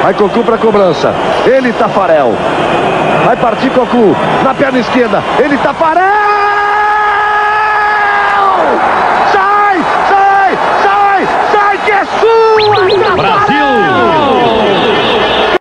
Vai Cocu para cobrança. Ele, Tafarel. Vai partir Cocu. Na perna esquerda. Ele, Tafarel.